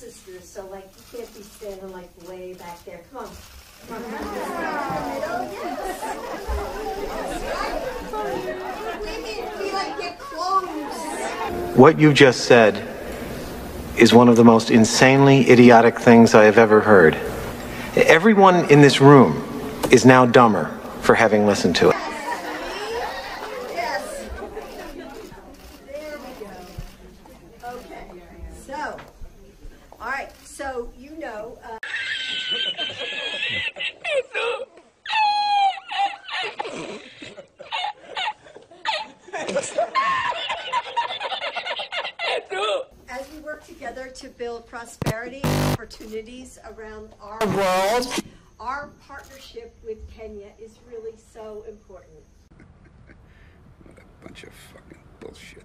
sisters, so like you can't be standing like way back there. Come on. Come on. We like get close. What you just said is one of the most insanely idiotic things I have ever heard. Everyone in this room is now dumber for having listened to it. Yes. There we go. Okay. So, all right. So, you know. As we work together to build prosperity and opportunities around our world, our partnership with Kenya is really so important. What a bunch of fucking bullshit.